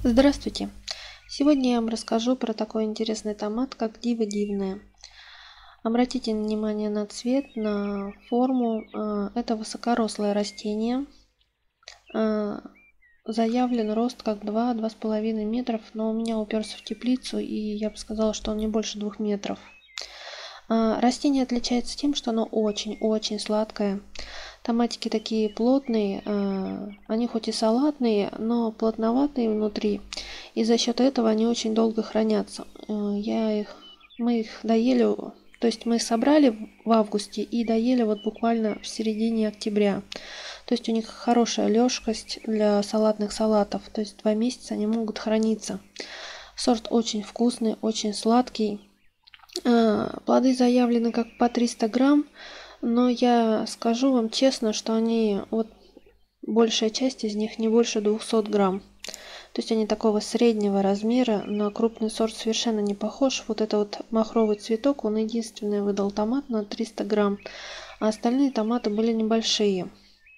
Здравствуйте! Сегодня я вам расскажу про такой интересный томат, как Дива Дивная. Обратите внимание на цвет, на форму. Это высокорослое растение. Заявлен рост как 2-2,5 метров, но у меня уперся в теплицу, и я бы сказала, что он не больше 2 метров. Растение отличается тем, что оно очень-очень сладкое. Томатики такие плотные, они хоть и салатные, но плотноватые внутри, и за счет этого они очень долго хранятся. Мы их доели, то есть мы их собрали в августе и доели вот буквально в середине октября. То есть у них хорошая лёжкость для салатных салатов, то есть 2 месяца они могут храниться. Сорт очень вкусный, очень сладкий. Плоды заявлены как по 300 грамм, но я скажу вам честно, что они, вот большая часть из них не больше 200 грамм. То есть они такого среднего размера, на крупный сорт совершенно не похож. Вот это вот махровый цветок, он единственный выдал томат на 300 грамм, а остальные томаты были небольшие.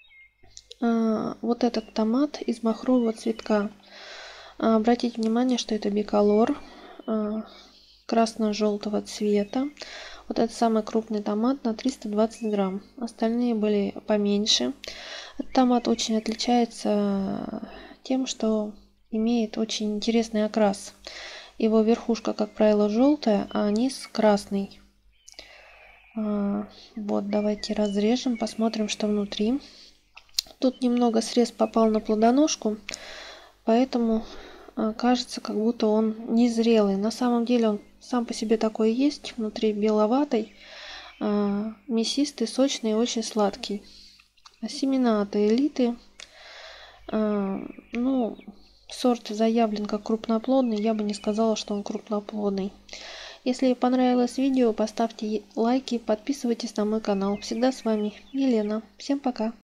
Вот этот томат из махрового цветка. Обратите внимание, что это биколор красно-желтого цвета. Вот это самый крупный томат на 320 грамм. Остальные были поменьше. Этот томат очень отличается тем, что имеет очень интересный окрас. Его верхушка, как правило, желтая, а низ красный. Вот, давайте разрежем, посмотрим, что внутри. Тут немного срез попал на плодоножку, поэтому кажется, как будто он незрелый. На самом деле он сам по себе такой есть, внутри беловатый, мясистый, сочный и очень сладкий. Семена от элиты. Ну, сорт заявлен как крупноплодный, я бы не сказала, что он крупноплодный. Если понравилось видео, поставьте лайки, подписывайтесь на мой канал. Всегда с вами Елена. Всем пока!